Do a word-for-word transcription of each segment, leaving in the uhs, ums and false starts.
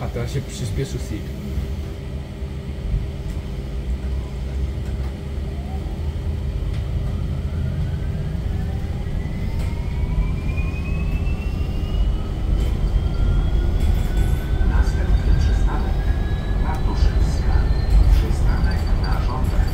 A teraz się przyspieszył Sig. Następny przystanek Bartoszewska. Przystanek na żądanie.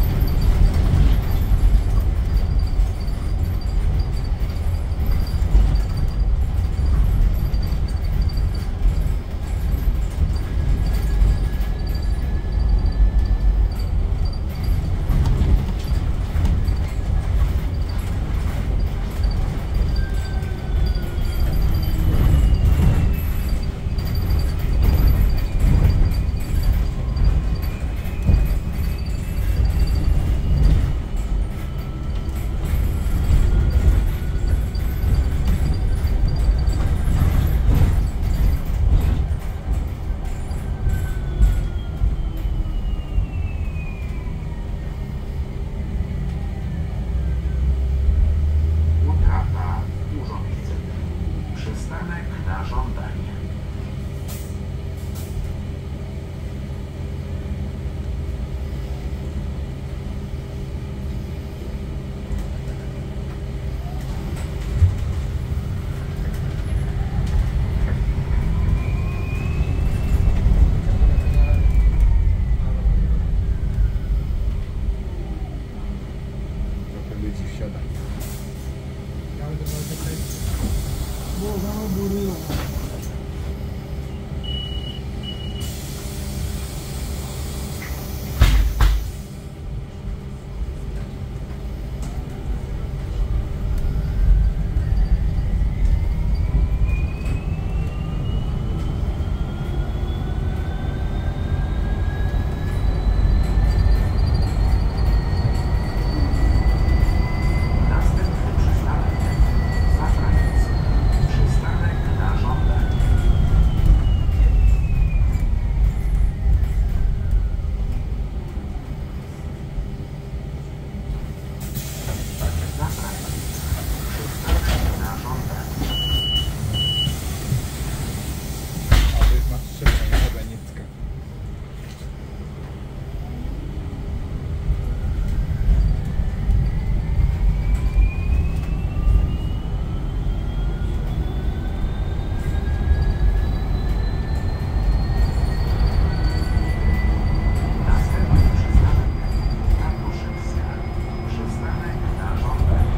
Utrata urządzenia. Przystanek na żądanie. Trochę ludzi wsiada. Następny przystanek Zabraniec. Przystanek na żądanie. Zabraniec. Przystanek na żądanie. A to jest Mastrzewska, nie Zabraniecka. Następny przystanek Bartoszewska. Przystanek na żądanie.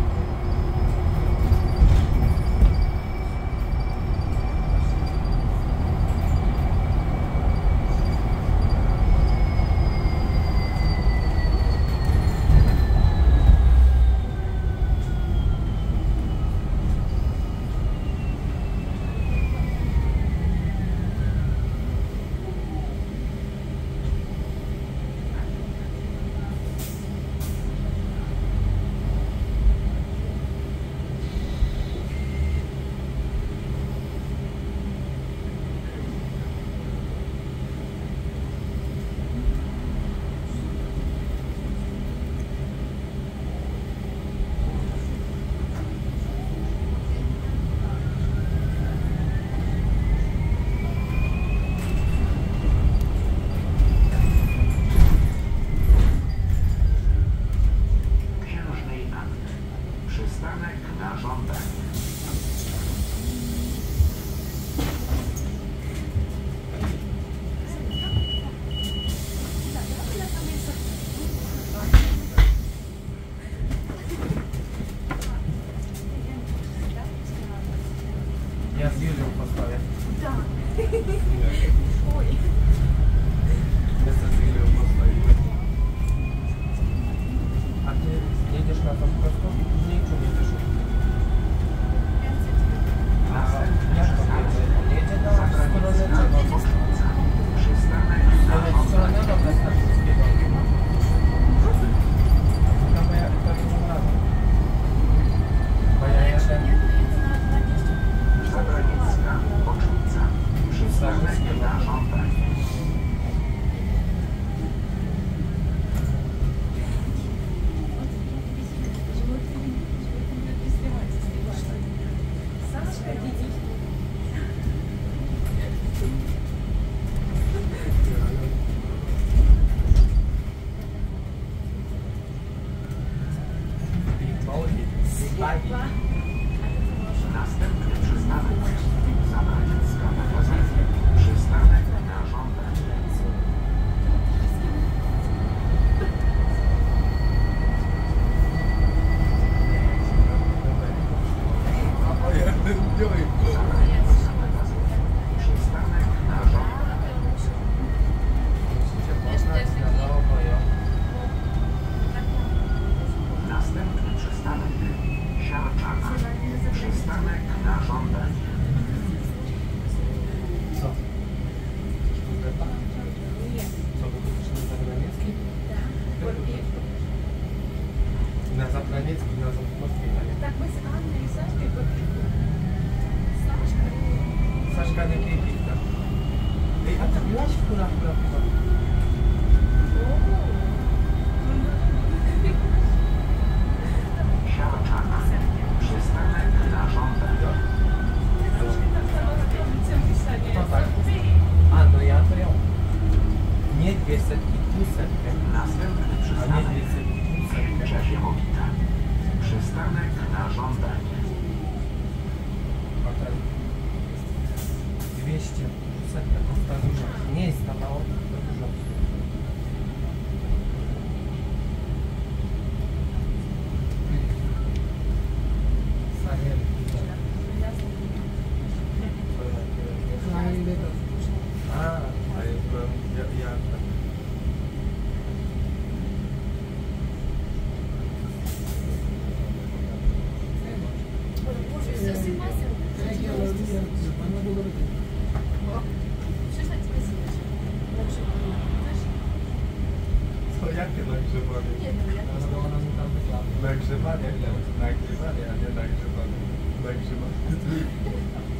Księżnej Anny. Przystanek na żądanie. Ja z Julią postoję. Jestem z Julią postoję. A ty jedziesz na tą prostą? Nie, czy nie jedziesz? A jak to jedzie? Jedzie na stronę czego? Przystanek na Ale w stronę żądanie. nowego Starzyckiego. No bo ja to nie mam razu. Bo ja jestem... Zabraniecka. Bocznica. Przystanek na żądanie. Weź fura, fura, fura. Siarczana. Przystanek na żądanie. To tak. A, no ja to ją. Nie dwie setki, pół setkę. Następny A nie przystanek dwie setki, pół setkę. Czechiowita. Przystanek na żądanie. A ten dwieście, pół setkę, to jest za dużo. Nie jest to mało, to dużo. A, A ja byłem, ja, ja tak. Co, jakie nagrzewanie? Nagrzewanie, nagrywanie, a nie nagrzewanie. Nagrzewanie.